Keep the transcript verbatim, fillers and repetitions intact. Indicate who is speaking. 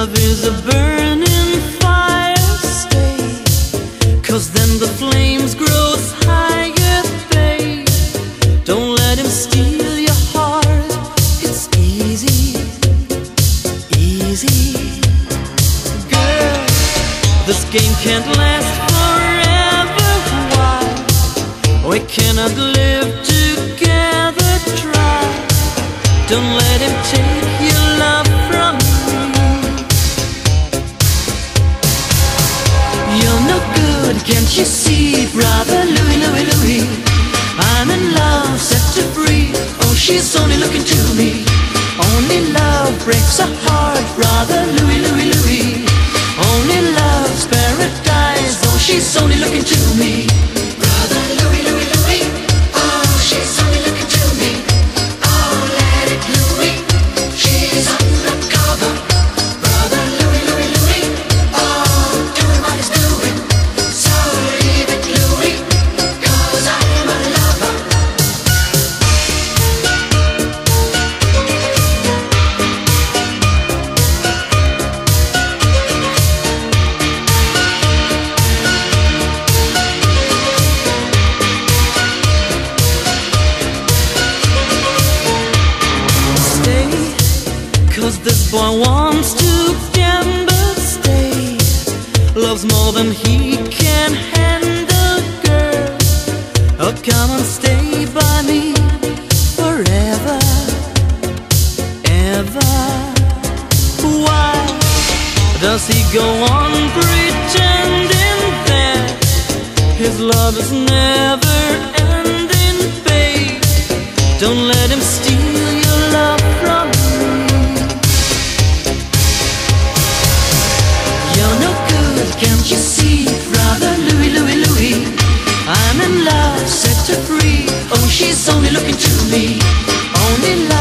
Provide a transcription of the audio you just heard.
Speaker 1: Love is a burning fire, stay, 'cause then the flames grows higher, babe. Don't let him steal your heart, it's easy, easy. Girl, this game can't last forever, why? We cannot live together, try. Don't let him take your love from you. You're no good, can't you see, brother Louie, Louie, Louie? I'm in love, set to free. Oh, she's only looking to me. Only love breaks a heart, brother Louie, Louie, Louie. Only love's paradise. Oh, she's only looking to me. Brother Louie, Louie, Louie. Oh, she's only looking to me. Oh, let it Louie. She's undercover. Brother Louie, Louie, Louie. Oh, doing what he's doing. So leave it Louie, 'cause I'm a lover. Stay, 'cause this boy wants to gamble, stay. Loves more than he can handle, girl. Oh, come and stay by me forever, ever. Why does he go on pretending that his love is never ending, babe? Don't let him steal your love from me. You're no good, can't you see, brother Louie, Louie, Louie? I'm in love, set her free. Oh, she's only looking to me. Only love